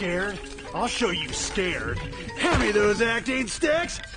scared? I'll show you scared. Hand me those acting sticks!